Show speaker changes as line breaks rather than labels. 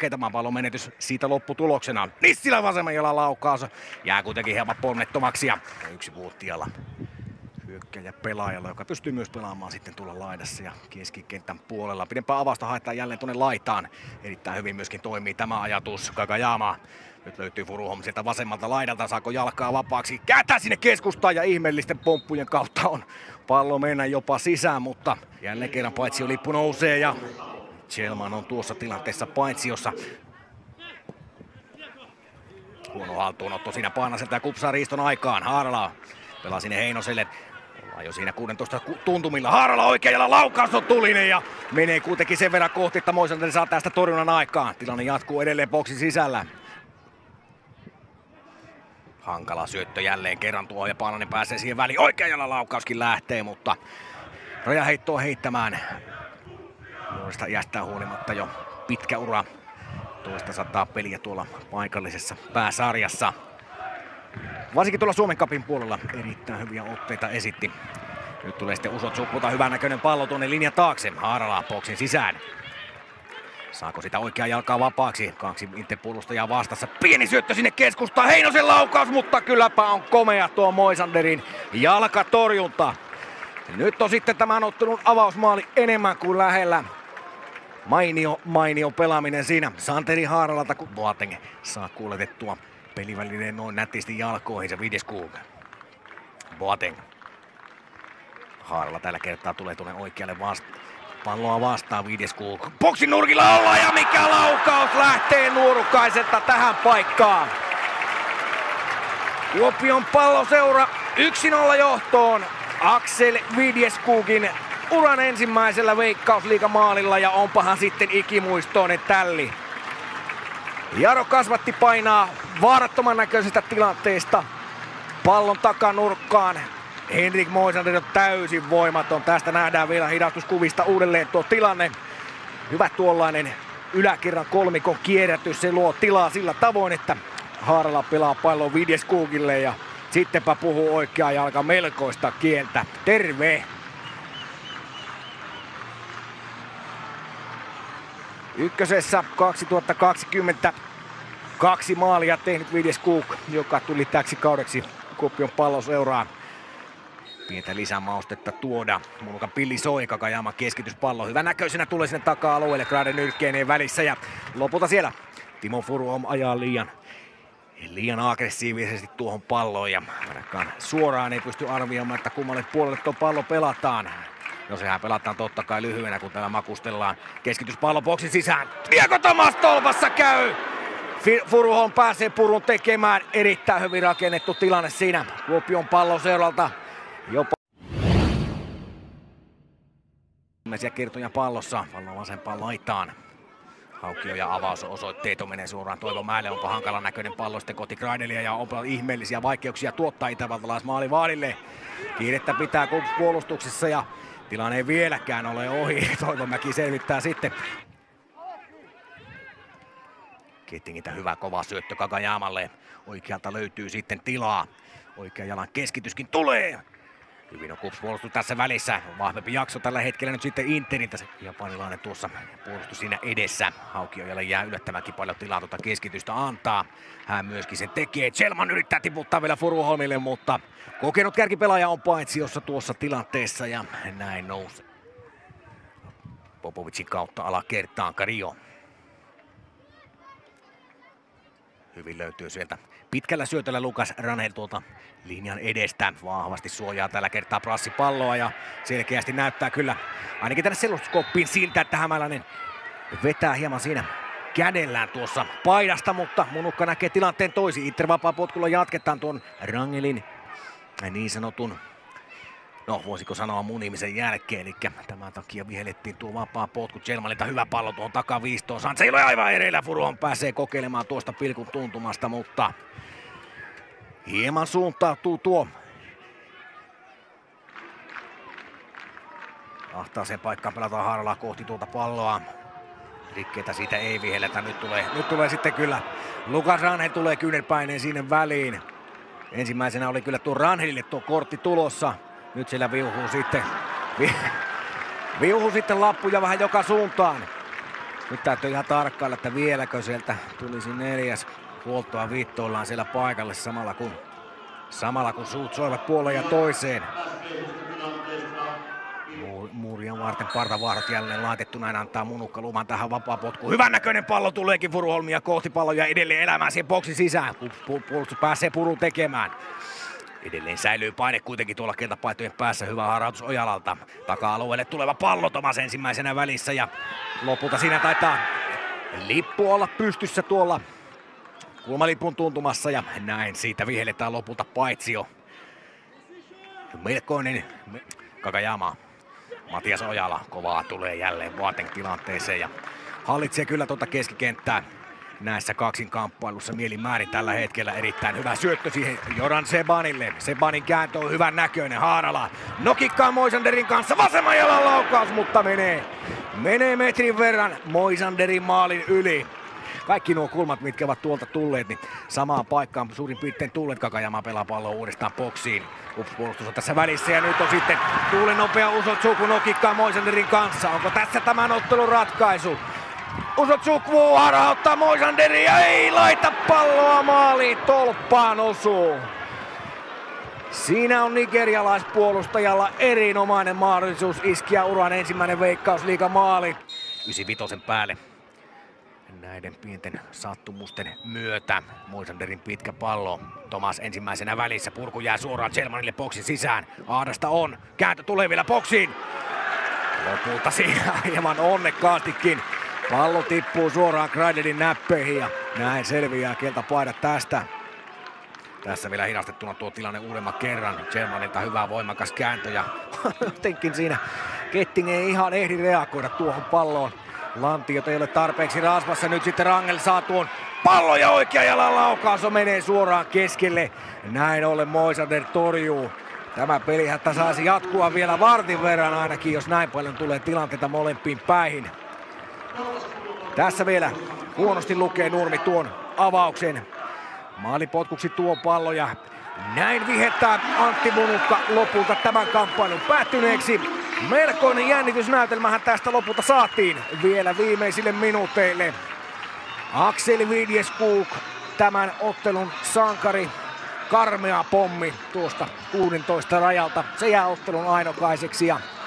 tämä pallon menetys siitä lopputuloksena. Nissilä vasemman jalan laukaus. Jää kuitenkin hieman ponnettomaksi ja 1 Vuotiala hyökkäjä pelaajalla, joka pystyy myös pelaamaan sitten tuolla laidassa ja keskikentän puolella. Pidempää avausta haetaan jälleen tuonne laitaan. Erittäin hyvin myöskin toimii tämä ajatus. Kakajama. Nyt löytyy Furuholm sieltä vasemmalta laidalta. Saako jalkaa vapaaksi? Kääntää sinne keskustaan ja ihmeellisten pomppujen kautta on pallo mennä jopa sisään, mutta jälleen kerran paitsiollippu nousee ja Kjellman on tuossa tilanteessa paitsiossa. Huono haltuunotto siinä Paanaselta ja kupsaa riiston aikaan. Haarala pelaa sinne Heinoselle. Ollaan jo siinä 16 tuntumilla. Haarala oikea jalan laukaus on tulinen ja menee kuitenkin sen verran kohti, että Moisander saa tästä torjunnan aikaan. Tilanne jatkuu edelleen boksin sisällä. Hankala syöttö jälleen kerran tuo ja Paananen pääsee siihen väliin. Oikea jalan laukauskin lähtee, mutta rajaheittoa heittämään. Nuoresta iästään huolimatta jo pitkä ura. 200 peliä tuolla paikallisessa pääsarjassa. Varsinkin tuolla Suomen Cupin puolella erittäin hyviä otteita esitti. Nyt tulee sitten Usot Supputa hyvän näköinen pallo tuonne linjan taakse. Haarala boksin sisään. Saako sitä oikeaa jalkaa vapaaksi? 2 Inter-puolustajaa vastassa. Pieni syöttö sinne keskustaan. Heinosen laukaus, mutta kylläpä on komea tuo Moisanderin jalkatorjunta. Nyt on sitten tämän ottelun avausmaali enemmän kuin lähellä. Mainio pelaaminen siinä Santeri Haaralalta, kun Boateng saa kuuletettua pelivälineen noin nätisti jalkoihinsa. Videskog. Boateng. Haarala tällä kertaa tulee tuonne oikealle palloa vastaan. Videskog. Boksin nurkilla ollaan ja mikä laukaus lähtee Nuorukaiselta tähän paikkaan. Kuopion Palloseura 1-0 johtoon. Axel Videskogin uran ensimmäisellä Veikkausliigamaalilla ja onpahan sitten ikimuistoinen tälli. Jaro Kasvatti painaa vaarattoman näköisestä tilanteesta pallon takanurkkaan. Henrik Moisander on täysin voimaton. Tästä nähdään vielä hidastuskuvista uudelleen tuo tilanne. Hyvä tuollainen yläkerran kolmikon kierrätys. Se luo tilaa sillä tavoin, että Haarala pelaa pallon Videskogille ja sittenpä puhuu oikea jalka melkoista kieltä. Terve! Ykkösessä 2020 2 maalia tehnyt Videskog, joka tuli täksi kaudeksi Kuopion Palloseuraan. Pientä lisämaustetta tuoda. Munukan pilli soi, Kakajama keskityspallo. Hyvän näköisenä tulee sinne taka-alueelle Graden nyrkkeineen välissä ja lopulta siellä Timo Furuholm ajaa liian aggressiivisesti tuohon palloon ja ainakaan suoraan ei pysty arvioimaan, että kummalle puolelle tuo pallo pelataan. No sehän pelataan totta kai lyhyenä, kun täällä makustellaan. Keskityspallo boksin sisään. Diego Tomas tolpassa käy! Furuholm pääsee purun tekemään. Erittäin hyvin rakennettu tilanne siinä Kuopion Palloseuralta. Jopa ensimmäisiä kertoja pallossa. Pallon vasempaan laitaan. Haukio ja avaus osoitteet menee suoraan Toivo Mäelle. Onpa hankalan näköinen pallo sitten kohti Graidelia ja onpa ihmeellisiä vaikeuksia tuottaa itävaltalaismaalivahdille. Kiirettä pitää puolustuksessa ja tilanne ei vieläkään ole ohi. Toivomäki selvittää sitten. Kettingiltä hyvä kova syöttö Kakajamalle. Oikealta löytyy sitten tilaa. Oikean jalan keskityskin tulee. Hyvin on KuPS puolustus tässä välissä. Vahvempi jakso tällä hetkellä nyt sitten Interiltä. Se japanilainen tuossa puolustus siinä edessä. Haukiojalle jää yllättävänkin paljon tilaa tuota keskitystä antaa. Hän myöskin sen tekee. Kjellman yrittää tiputtaa vielä Furuholmille, mutta kokenut kärkipelaaja on paitsiossa tuossa tilanteessa ja näin nousee. Popovicin kautta alakertaan Carillo. Hyvin löytyy sieltä pitkällä syötöllä Lukas Ranhel tuolta linjan edestä. Vahvasti suojaa tällä kertaa Prassi palloa ja selkeästi näyttää kyllä ainakin tänne selostuskoppiin siltä, että Hämäläinen vetää hieman siinä kädellään tuossa paidasta, mutta Munukka näkee tilanteen toisin. Inter vapaa potkulla jatketaan tuon Rangelin niin sanotun, no voisiko sanoa munimisen jälkeen, eli tämän takia vihellettiin tuo vapaa potku. Kjellmanilta hyvä pallo tuohon takaviistoon. Sanse ei ole aivan ereillä, Furuholm pääsee kokeilemaan tuosta pilkun tuntumasta, mutta hieman suuntautuu tuo ahtaaseen paikkaan, pelataan Haaralaa kohti tuota palloa. Rikkeitä siitä ei vihelletä, nyt tulee sitten kyllä Lukas Ranhel tulee kyynelpäineen sinne väliin. Ensimmäisenä oli kyllä tuo Ranhelille tuo kortti tulossa. Nyt siellä viuhuu sitten lappuja vähän joka suuntaan. Nyt täytyy ihan tarkkailla, että vieläkö sieltä tulisi 4. huoltoa viittoillaan siellä paikalle samalla kun suut soivat puoleen ja toiseen. Muuria varten partavahdot jälleen laitettu, näin antaa Munukka luvan tähän vapaa potku. Hyvän näköinen pallo tuleekin Furuholmia kohti, pallo ja edelleen elämään siihen boksin sisään. Puolustus pääsee Purun tekemään. Edelleen säilyy paine kuitenkin tuolla keltapaitojen päässä. Hyvä harautus Ojalalta. Taka-alueelle tuleva pallo Tomas ensimmäisenä välissä ja lopulta siinä taitaa lippu olla pystyssä tuolla kulmalipun tuntumassa ja näin siitä vihelletään lopulta paitsio. Melkoinen Kakajama. Matias Ojala kovaa tulee jälleen Boateng-tilanteeseen ja hallitsee kyllä tuota keskikenttää näissä kaksinkamppailussa mielinmäärin tällä hetkellä. Erittäin hyvä syöttö siihen Joran Sebanille. Sebanin kääntö on hyvän näköinen. Haarala nokikkaa Moisanderin kanssa. Vasemman jalan laukaus, mutta menee metrin verran Moisanderin maalin yli. Kaikki nuo kulmat, mitkä ovat tuolta tulleet, niin samaan paikkaan suurin piirtein tulleet. Kakajama pelaa palloa uudestaan boksiin. Puolustus on tässä välissä ja nyt on sitten tuulen nopea Usotsuku nokikkaa Moisanderin kanssa. Onko tässä tämän ottelun ratkaisu? Usotsuku harhauttaa Moisanderin ja ei laita palloa maaliin, tolppaan osuu. Siinä on nigerialaispuolustajalla erinomainen mahdollisuus iskeä uran ensimmäinen Veikkausliigan maali 95 päälle. Näiden pienten sattumusten myötä Moisanderin pitkä pallo. Tomas ensimmäisenä välissä. Purku jää suoraan Selmanille boksin sisään. Aadasta on. Kääntö tulee vielä boksiin. Lopulta siinä hieman onnekkaastikin. Pallo tippuu suoraan Kreiderin näppeihin ja näin selviää keltapaidat tästä. Tässä vielä hidastettuna tuo tilanne uudemman kerran. Selmanilta hyvä voimakas kääntö ja jotenkin siinä Ketting ei ihan ehdi reagoida tuohon palloon. Lantiot ei ole tarpeeksi rasvassa. Nyt sitten Rangel saa tuon pallon ja oikea jalan laukaus menee suoraan keskelle. Näin ollen Moisander torjuu. Tämä pelihättä saisi jatkua vielä vartin verran ainakin, jos näin paljon tulee tilanteita molempiin päihin. Tässä vielä huonosti lukee Nurmi tuon avauksen. Maalipotkuksi tuo pallo ja näin vihettää Antti Munukka lopulta tämän kamppailun päättyneeksi. Melkoinen jännitysnäytelmähän tästä lopulta saatiin vielä viimeisille minuuteille. Aksel Vidjeskog, tämän ottelun sankari, karmea pommi tuosta 16 rajalta. Se jää ottelun ainokaiseksi ja